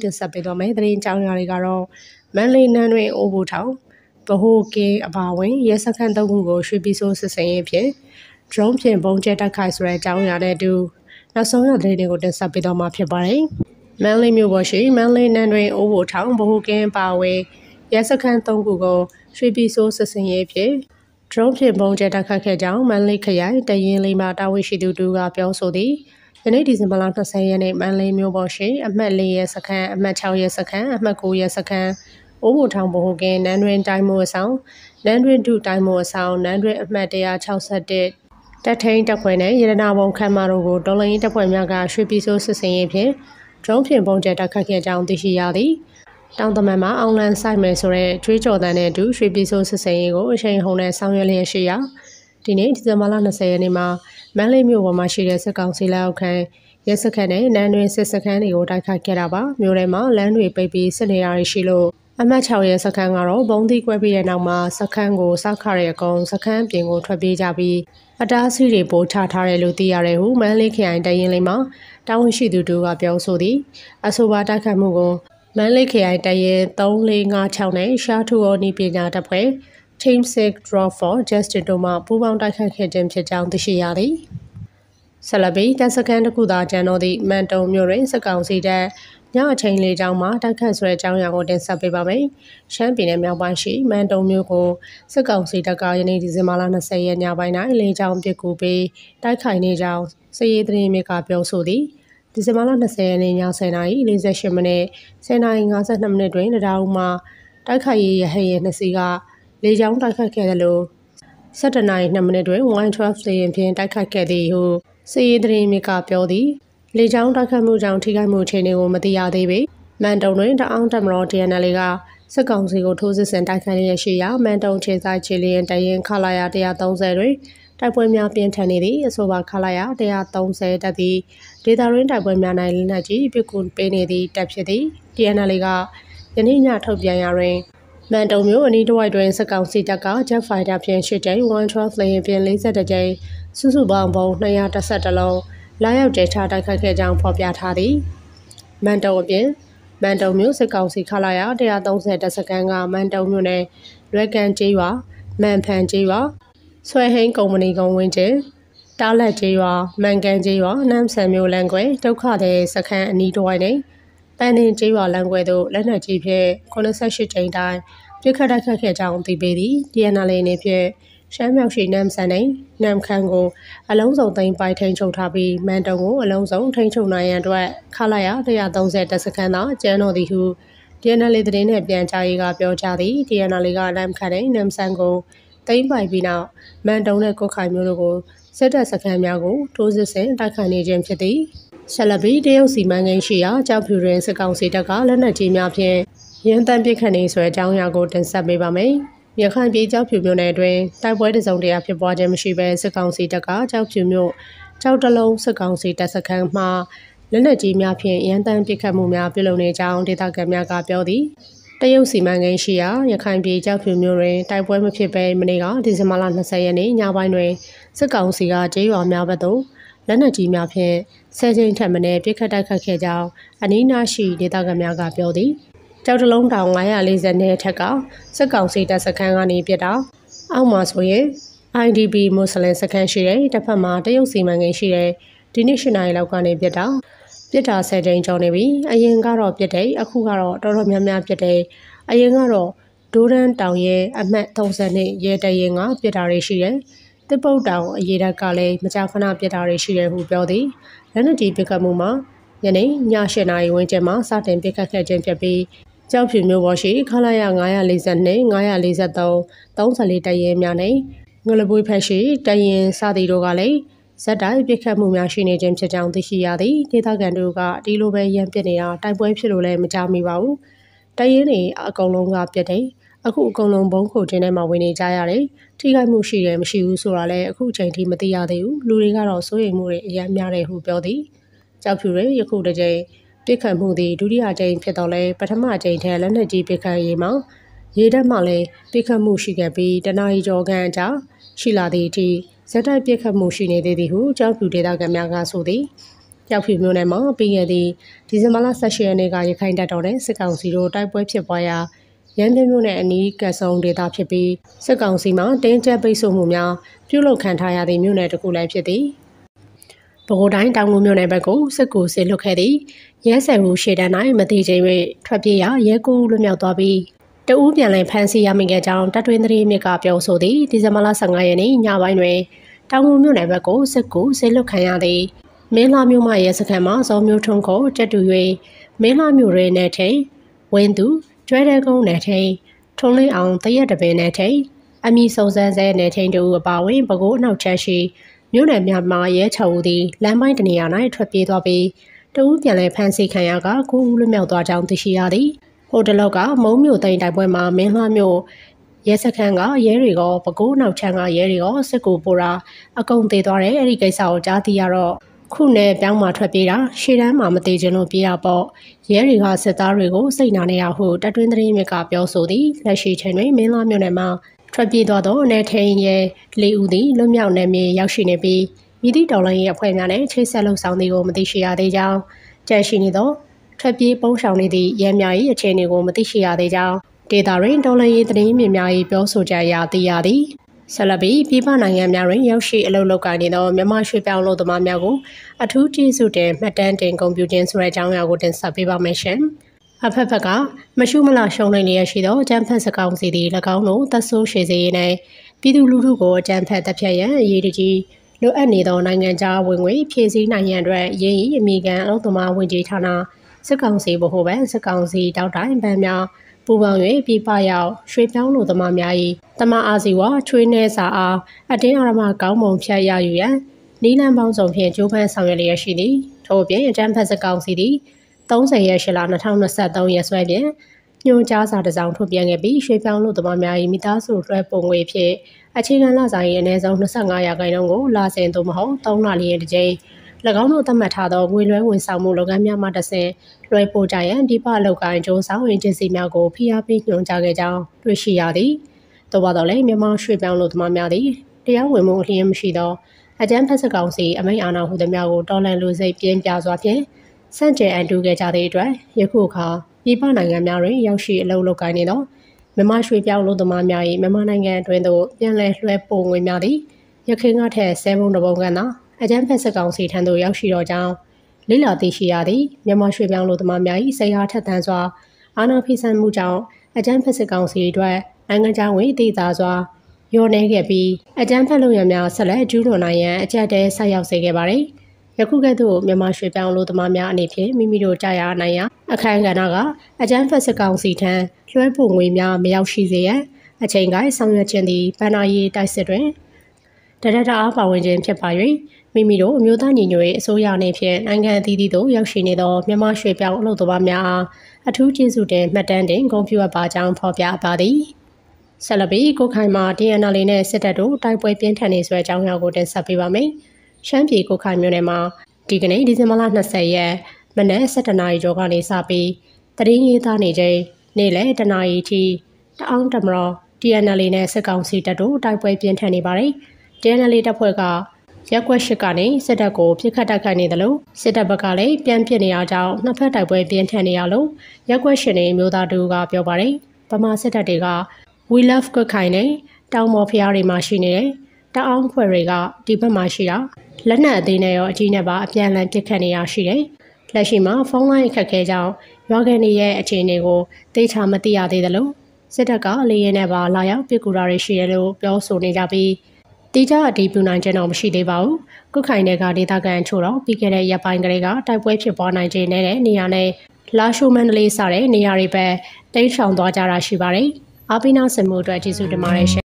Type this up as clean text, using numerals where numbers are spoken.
တင်ဆက်ပေးသွားမယ်သတင်းကြောင်းရာတွေကတော့မန္တလေးနန်းတွင်အိုးဘူထောင်ဗဟိုကင်းအပါဝင်ရဲစခန်း3ခုကိုရွှေပြည်စိုးစစ်စင်ရေးဖြင့် drone ဖြင့်ပုံကျဲတိုက်ခိုက်ဆိုတဲ့အကြောင်းအရာနဲ့အတူနောက်ဆုံးရသတင်းတွေကိုတင်ဆက်ပေးသွားမှာဖြစ်ပါတယ်။မန္တလေးမြို့ပေါ်ရှိမန္တလေးနန်းတွင်အိုးဘူထောင်ဗဟိုကင်းအပါဝင်ရဲစခန်း3ခုကိုရွှေပြည်စိုးစစ်စင်ရေးဖြင့် drone ဖြင့်ပုံကျဲတိုက်ခိုက်ခဲ့ကြောင်းမန္တလေးခရိုင်တရင်လေးမှတာဝန်ရှိသူတို့ကပြောဆိုသည်။ယနေ့ဒီဇင်ဘာလ20ရက်နေ့မန္တလေးမြို့ပေါ်ရှိအမှတ်4ရဲစခန်းအမှတ်6ရဲစခန်းအမှတ်9ရဲစခန်းအိုးဘူထောင်ဗဟိုကင်းနန်းတွင်တိုင်းမိုးအဆောင်နန်းတွင်ဒုတိုင်းမိုးအဆောင်နန်းတွင်အမှတ်161တပ်ထိန်တပ်ဖွဲ့နဲ့ရတနာဘုံခမ်းမတို့ကိုတော်လှန်ရေးတပ်ဖွဲ့များကရွှေပြည်စိုးစစ်စင်ရေးဖြင့် drone ဖြင့်ပုံကျဲတိုက်ခိုက်ခဲ့ကြောင်းသိရှိရသည်။တောင်သမန်မှာအောင်လန်ဆိုင်မယ်ဆိုတဲ့ကြွေးကြော်သံနဲ့အတူရွှေပြည်စိုးစစ်စင်ရေးကိုအချိန်ဟုန်နဲ့ဆောင်ရွက်လျက်ရှိရာဒီနေ့ဒီဇင်ဘာလ20ရက်နေ့မှာမန္တလေးမြို့ပေါ်မှာရှိတဲ့စစ်ကောင်စီလက်အောက်ခံရဲစခန်းနဲ့နန်းတွင်စစ်စခန်းတွေကိုတိုက်ခိုက်ခဲ့တာပါ။မြို့ထဲမှာလမ်းတွေပိတ်ပြီးစစ်နေရာတွေရှိလို့အမှတ်6ရဲစခန်းကတော့ဘုံသီးကွဲပြီးတဲ့နောက်မှာစခန်းကိုစောက်ခရဲအကုန်စခန်းပြင်ကိုထွက်ပြေးကြပြီးအတားအဆီးတွေပို့ချထားတယ်လို့သိရတယ်ဟုမန္တလေးခရိုင်တရင်လေးမှာတာဝန်ရှိသူတို့ကပြောဆိုသည်အဆိုပါတိုက်ခိုက်မှုကိုမန္တလေးခရိုင်တရင်3456နဲ့ရှားထူအော်နီပညာတပ်ဖွဲ့ Team 6 Drop for Justice တို့မှပူးပေါင်းတိုက်ခိုက်ခဲ့ခြင်းဖြစ်ကြောင်းသိရှိရသည်ဆက်လက်ပြီးတပ်စခန်းတစ်ခုသာကျန်တော့သည့်မန်တုံမြို့တွင်စစ်ကောင်စီတပ်ညအချိန်လေးကြောင်းမှာတိုက်ခတ်ဆွဲကြောင်းရံကိုတင်ဆက်ပေးပါမယ်။ရှမ်းပြည်နယ်မြောက်ပိုင်းရှိမန်တုံမြို့ကိုစစ်ကောင်စီတပ်ကယနေ့ဒီဇင်ဘာလ20ရက်ညပိုင်း၌လေကြောင်းပစ်ကူပြီးတိုက်ခိုက်နေကြောင်းစစ်ရေးသတင်းမြစ်ကပြောဆိုသည်။ဒီဇင်ဘာလ20ရက်နေ့ည10:48မိနစ်10:52မိနစ်တွင်တရားဦးမှတိုက်ခိုက်ရေးရဟတ်ယာဉ်2စီးကလေကြောင်းတိုက်ခိုက်ခဲ့တယ်လို့17:02မိနစ်တွင်112လေယာဉ်ဖြင့်တိုက်ခိုက်ခဲ့သည်ဟုစစ်ရေးသတင်းမြစ်ကပြောသည်လေကြောင်းတိုက်ခိုက်မှုကြောင့်ထိခိုက်မှုအခြေအနေကိုမသိရသေးပေမန်တုံတွင်တအောင်းတပ်မတော် DNL ကစစ်ကောင်စီကိုထိုးစစ်ဆင်တိုက်ခိုက်ရရှိရာမန်တုံခြေဆိုင်ခြေလျင်တရင်ခလာရ130တွင်တိုက်ပွဲများပြင်းထန်နေသည့်အဆိုပါခလာရ130တပ်သည်ဒေတာရင်းတိုက်ပွဲများ၌လက်နက်ကြီးပစ်ကူပေးနေသည့်တပ်ဖြစ်သည် DNL ကယနေ့ညထုတ်ပြန်ရာတွင်မန်တုံမြို့အနီးတစ်ဝိုက်တွင်စစ်ကောင်စီတပ်က Jet Fighter ဖြင့်8ကြိမ်112လေယာဉ်ဖြင့်42ကြိမ်စုစုပေါင်းပုံ212လုံးလာရောက်ကျဲချတိုက်ခိုက်ခဲ့ကြောင်းဖော်ပြထားသည်မန်တုံအပြင်မန်တုံမြို့စစ်ကောင်စီခလာရ130တပ်စခန်းကမန်တုံမြို့နယ်လွယ်ကန်ကျေးရွာမန်ဖန်ကျေးရွာဆွဲဟိန်းကုမ္ပဏီကုန်းဝင်းကျင်းတားလက်ကျေးရွာမန်ကန်ကျေးရွာနမ်ဆန်မြို့လမ်းကွယ်ဒုက္ခသည်စခန်းအနီးတစ်ဝိုက်နှင့်ပန်းတင်ကျေးရွာလမ်းကွယ်သို့လက်နက်ကြီးဖြင့်88ကြိမ်တိုင်ပြစ်ခတ်တိုက်ခိုက်ခဲ့ကြောင်းသိပေသည် DNL အနေဖြင့်ရှမ်းမြောက်ရှိနမ်ဆန်နှင့်နမ်ခန်းကိုအလုံးစုံသိမ်းပိုက်ထိန်းချုပ်ထားပြီးမန်တုံကိုအလုံးစုံထိန်းချုပ်နိုင်ရန်အတွက်ခလာရ130တပ်စခန်းသာကျန်းတော်သည်ဟု DNL သတင်းနဲ့ပြန်ကြားရေးကပြောကြားသည် DNL ကနမ်ခန်းနှင့်နမ်ဆန်ကိုသိမ်းပိုက်ပြီးနောက်မန်တုံနဲ့ကုတ်ခိုင်မျိုးတို့ကိုစစ်တပ်စခန်းများကိုထိုးစစ်ဆင်တိုက်ခိုက်နေခြင်းဖြစ်သည်ဆက်လက်ပြီးတရုတ်စီမံကိန်းရှိရာကြောက်ဖြူတွင်စစ်ကောင်စီတပ်ကလက်နက်ကြီးများဖြင့်ရန်တမ်းပစ်ခတ်နေဆွဲအကြောင်းအရာကိုတင်ဆက်ပေးပါမယ်။ရခိုင်ပြည်ကြောက်ဖြူမြို့နယ်အတွင်းတိုက်ပွဲတစုံတရာဖြစ်ပွားခြင်းမရှိဘဲစစ်ကောင်စီတပ်ကကြောက်ဖြူမြို့ကြောက်တလုံးစစ်ကောင်စီတပ်စခန်းမှလက်နက်ကြီးများဖြင့်ရန်တမ်းပစ်ခတ်မှုများပြုလုပ်နေကြောင်းဒေသခံများကပြောသည်။တရုတ်စီမံကိန်းရှိရာရခိုင်ပြည်ကြောက်ဖြူမြို့တွင်တိုက်ပွဲမဖြစ်ဘဲမနေ့ကဒီဇင်ဘာလ20ရက်နေ့ညပိုင်းတွင်စစ်ကောင်စီကကျေးရွာများဘက်သို့လက်နက်ကြီးများဖြင့်10ကြိမ်ထက်မနည်းပစ်ခတ်တိုက်ခိုက်ခဲ့ကြောင်းအနီးနားရှိဒေသခံများကပြောသည်။ကြောက်တလုံးတောင်940နဲ့ထက်ကစစ်ကောင်စီတပ်စခန်းကနေပြစ်တာအောက်မှာဆိုရင် IDP မွတ်စလင်စခန်းရှိတဲ့တစ်ဖက်မှာတရုတ်စီမံကိန်းရှိတဲ့ဒီနေ့8နိုင်လောက်ကနေပြစ်တာ10ကြိမ်ကျော်နေပြီအရင်ကတော့ပြစ်တယ်အခုကတော့တော်တော်များများပြစ်တယ်အရင်ကတော့ဒိုးရန်တောင်ရဲ့အမှတ်30နဲ့ရဲတရင်ကပြစ်တာတွေရှိတယ်တစ်ပုတ်တောင်အရေးတက်ကလည်းမကြာခဏပြစ်တာတွေရှိတယ်ဟုပြောသည်လက်နက်ကြီးပစ်ခတ်မှုမှာယနေ့ည8နာရီဝန်းကျင်မှာစတင်ပစ်ခတ်ခဲ့ခြင်းဖြစ်ပြီးကြောက်ဖြူမြို့ပေါ်ရှိခလာရ942 943 34တရင်များနဲ့ငလပွေးဖက်ရှိတရင်စသည်တို့ကလည်းဇက်တိုက်ပစ်ခတ်မှုများရှိနေခြင်းဖြစ်ကြောင်းသိရှိရသည်ဒေသခံတို့ကဒီလိုပဲရန်ပစ်နေတာတိုက်ပွဲဖြစ်လို့လည်းမကြားမိပါဘူးတရင်တွေအကုန်လုံးကပြစ်တယ်အခုအကုန်လုံးဘုံခိုခြင်းထဲမှာဝင်နေကြရတယ်ထိခိုက်မှုရှိတယ်မရှိဘူးဆိုတာလည်းအခုအချိန်ထိမသိရသေးဘူးလူတွေကတော့စိုးရိမ်မှုတွေအများများတယ်ဟုပြောသည်ကြောက်ဖြူတွေယခုတစ်ကြိမ်ပစ်ခတ်မှုသည်ဒုတိယကြိမ်ဖြစ်တော့လဲပထမကြိမ်ထက်လက်နက်ကြီးပစ်ခတ်ရေးမှာရေတပ်မှလည်းပစ်ခတ်မှုရှိခဲ့ပြီးတနအီကျော်ခန့်အကြာရှိလာသည့်အထိဇက်တိုက်ပစ်ခတ်မှုရှိနေသေးသည်ဟုကြောက်ဖြူဒေသခံများကဆိုသည်မြောက်ဖြူမြို့နယ်မှာပြီးခဲ့သည့်ဒီဇင်ဘာလ18ရက်နေ့ကရခိုင်တပ်တော်နဲ့စစ်ကောင်စီတို့တိုက်ပွဲဖြစ်ပွားရာရန်ပြမြို့နယ်အနီးကဆုံဒေသဖြစ်ပြီးစစ်ကောင်စီမှတင်းကျပ်ပိတ်ဆို့မှုများပြုလုပ်ခံထားရသည့်မြို့နယ်တစ်ခုလည်းဖြစ်သည်။ပဲခူးတိုင်းတောင်ငူမြို့နယ်ဘက်ကိုစစ်ကူဆေးလွတ်ခဲ့သည့်ရဲဆယ်ဦးရှေ့တန်း၌မတိချိန်၍ထွက်ပြေးရာရဲကူလွတ်မြောက်သွားပြီးတဦးပြန်လည်ဖမ်းဆီးရမိခဲ့ကြောင်းတပ်တွင်းသတင်းမြစ်ကပြောဆိုသည်ဒီဇင်ဘာလ15ရက်နေ့ညပိုင်းတွင်တောင်ငူမြို့နယ်ဘက်ကိုစစ်ကူဆေးလွတ်ခံရသည့်မင်းလာမြို့မှရဲစခန်းမှဇော်မျိုးထွန်းကိုတက်တူ၍မင်းလာမြို့ရဲနယ်ထိန်ဝင်းသူကျွဲတဲ့ကုန်းနယ်ထိန်ထုံးလေးအောင်တရက်တပင်နယ်ထိန်အမီစုံစမ်းဆဲနယ်ထိန်တို့အပါအဝင်ပဲခူးအနောက်ချမ်းရှိမြို့နယ်များမှာရဲချော်ဦးသည်လမ်းပိုင်းတနေရာ၌ထွက်ပြေးသွားပြီးတဦးပြန်လည်ဖမ်းဆီးခံရက9ဦးလွတ်မြောက်သွားကြောင်းသိရှိရသည်ဟိုတလောက်ကမုံမြို့သိမ်းတိုက်ပွဲမှာမင်းလှမြို့ရဲစခန်းကရဲတွေကပဲခူးနောက်ချမ်းကရဲတွေကစစ်ကူပို့တာအကုန်သေးသွားတယ်အဲ့ဒီကိစ္စကိုကြားသိရတော့ခုနဲ့ပြောင်းမှထွက်ပြေးတာရှေ့တန်းမှာမသေးခြင်းလို့ပြေးရပေါ့ရဲတွေကစစ်သားတွေကိုစိတ်နာနေရဟုတပ်တွင်းသတင်းမြစ်ကပြောဆိုသည်လက်ရှိချိန်တွင်မင်းလာမြို့နယ်မှာထွက်ပြေးသွားသောအနေထိန်ရဲ၄ဦးသည်လွတ်မြောက်နယ်မြေရောက်ရှိနေပြီးမိသည့်တော်လိုင်းရဲ့အဖွဲ့များနဲ့ချိတ်ဆက်လှုပ်ဆောင်သည်ကိုမသိရှိရသေးကြောင်းကြန့်ရှိနေသောထွက်ပြေးပုန်းရှောင်နေသည့်ရဲများ၏အခြေအနေကိုမသိရှိရသေးကြောင်းဒေတာရင်းတော်လိုင်းရေးသတင်းမြစ်များ၏ပြောဆိုချက်အရသိရသည်ဆက်လက်ပြီးပြည်ပနိုင်ငံများတွင်ရောက်ရှိအလုပ်လုပ်ကိုင်နေသောမြန်မာရွှေပြောင်းလုပ်သမားများကိုအထူးကျေးဇူးတင်မှတ်တမ်းတင်ဂုဏ်ပြုခြင်းဆိုတဲ့အကြောင်းအရာကိုတင်ဆက်ပေးပါမယ်ရှင်။အဖက်ဖက်ကမရှုမလရှုံးနေလျက်ရှိသောအကြမ်းဖက်စကောင်းစီသည်၎င်းတို့သက်ဆိုးရှည်စေရင်းနဲ့ပြည်သူလူထုကိုအကြမ်းဖက်တပ်ဖြတ်ရန်အရေးကြီးလိုအပ်နေသောနိုင်ငံခြားဝင်ငွေဖြည့်ဆည်းနိုင်ရန်အတွက်ရင်းအမိကန်အလုပ်သမားဝင်ကြီးဌာနစစ်ကောင်စီဗဟိုဘဏ်စစ်ကောင်စီတောက်တိုင်ဗန်များပူပေါင်း၍ပြည်ပရောက်ရွှေပြောင်းလူသမားများ၏တမအာစီဝါချွေးနှဲစာအားအတင်းအဓမ္မကောင်းမွန်ဖြတ်ရယူရန်နီလန်ပေါင်းစုံဖြင့်ကြိုးပမ်းဆောင်ရွက်လျက်ရှိသည်ထို့ပြင်အကြမ်းဖက်စစ်ကောင်စီသည်30ရက်8လ2023ရက်စွဲဖြင့်ညွှန်ကြားစာတစ်စောင်ထုတ်ပြန်ခဲ့ပြီးရွှေပြောင်းလူသမားများ၏မိသားစုလွှဲပို့ငွေဖြင့်အခြေခံလစာ၏အနည်းဆုံး25%ကိုလစဉ်သို့မဟုတ်3လလျင်တစ်ကြိမ်၎င်းတို့သတ်မှတ်ထားသောငွေလွှဲဝန်ဆောင်မှုလုပ်ငန်းများမှတစ်ဆင့်လွှဲပို့ကြရန်ပြည်ပအလုပ်ကိုင်ကြိုးဆောင်အေဂျင်စီများကိုဖိအားပေးညွှန်ကြားခဲ့ကြောင်းတွေ့ရှိရသည်။သို့ပါတော့လည်းမြန်မာရွှေပြောင်းလုပ်သမားများသည်တရားဝင်မှုအလျင်းမရှိသောအကြမ်းဖက်စစ်ကောင်စီအမိန့်အာဏာဟုသမျှကိုတော်လှန်လူစိတ်ပြင်းပြစွာဖြင့်စန့်ကျင်အန်တူခဲ့ကြသည့်အတွက်ယခုအခါပြည်ပနိုင်ငံများတွင်ရောက်ရှိအလုပ်လုပ်ကိုင်နေသောမြန်မာရွှေပြောင်းလုပ်သမားများ၏မြန်မာနိုင်ငံအတွင်းသို့ပြန်လည်လွှဲပို့ငွေများသည်ရခိုင်ကထက်10ဘုံတစ်ပုံခန့်သာအကြမ်းဖက်စစ်ကောင်စီထံသို့ရောက်ရှိတော့ကြောင်းလိလာသိရှိရသည်မြန်မာရွှေပြောင်းလူသမားများ၏စိတ်အားထက်သန်စွာအာဏာဖိဆန်မှုကြောင့်အကြမ်းဖက်စစ်ကောင်စီအတွက်နိုင်ငံခြားဝင်တည်တာစွာညှို့နှဲခဲ့ပြီးအကြမ်းဖက်လုပ်ရများဆက်လက်ကျူးလွန်နိုင်ရန်အကြက်တဲဆက်ရောက်စေခဲ့ပါသည်ယခုကဲ့သို့မြန်မာရွှေပြောင်းလူသမားများအနေဖြင့်မိမိတို့ကြားရနိုင်ရာအခမ်းကဏ္ဍကအကြမ်းဖက်စစ်ကောင်စီထံလွှဲပို့ငွေများမရောက်ရှိစေရန်အချိန်ကိုင်းဆောင်ရွက်ခြင်းသည်ဗန္နာရေးတိုက်စစ်တွင်တရတအားပါဝင်ခြင်းဖြစ်ပါ၍မိမိတို့အမျိုးသားညီညွတ်ရေးအစိုးရအနေဖြင့်နိုင်ငံအသီးသီးသို့ရောက်ရှိနေသောမြန်မာရွှေပြောင်းအလုပ်သမားများအားအထူးကျေးဇူးတင်မှတ်တမ်းတင်ဂုဏ်ပြုအပ်ပါကြောင်းဖော်ပြပါသည်ဆက်လက်ပြီးကိုခိုင်မှာ DNL နဲ့စစ်တပ်တို့တိုက်ပွဲပြင်းထန်နေဆွဲအကြောင်းအရာကိုတင်ဆက်ပေးပါမယ်ရှမ်းပြည်ကိုခိုင်မြို့နယ်မှာဒီကနေ့ဒီဇင်ဘာလ20ရက်မနက်7:00နာရီကျော်ကနေစပြီးတရင်ရေးသားနေချိန်နေ့လယ်1:00နာရီထိတအောင်းတမတော် DNL နဲ့စစ်ကောင်စီတပ်တို့တိုက်ပွဲပြင်းထန်နေပါတယ်။ DNL တပ်ဖွဲ့ကရက်ကွက်ရှိကနေစစ်တပ်ကိုပြစ်ခတ်တိုက်ခိုက်နေတယ်လို့စစ်တပ်ဘက်ကလည်းပြန်ပစ်နေရကြောင်းနှစ်ဖက်တိုက်ပွဲပြင်းထန်နေရလို့ရက်ကွက်ရှင်တွေမျိုးသားတို့ကပြောပါတယ်။ဗမာစစ်တပ်တွေက We Love ကွက်ခိုင်နဲ့တောင်မော်ဖျားတွေမှာရှိနေတယ်။တအောင်းဖွဲ့တွေကဒီဘက်မှာရှိတာလက်နက်အသေးနဲ့ရောအကြီးနဲ့ပါအပြန်အလှန်ပစ်ခတ်နေရရှိတယ်။လက်ရှိမှာဖုန်းလိုင်းအခက်ခဲကြောင်းရွာကန်တွေရဲ့အခြေအနေကိုသိချာမသိရသေးတယ်လို့စစ်တပ်ကလေရင်နဲ့ပါလာရောက်ပစ်ကူတာတွေရှိတယ်လို့ပြောဆိုနေကြပြီးတိကျအတည်ပြုနိုင်ခြင်းတော့မရှိသေးပါဘူး။ကုခိုင်တွေကဒေသခံချို့တော့ပြီးခဲ့တဲ့ရက်ပိုင်းကလေးကတိုက်ပွဲဖြစ်ပွားနိုင်ခြင်းနဲ့နေရာနဲ့လာရှိုမန္တလေးစတဲ့နေရာတွေပဲတိတ်ဆောင်သွားကြတာရှိပါတယ်။အားပေးနာဆင်မှုအတွက်ကျေးဇူးတင်ပါတယ်ရှင်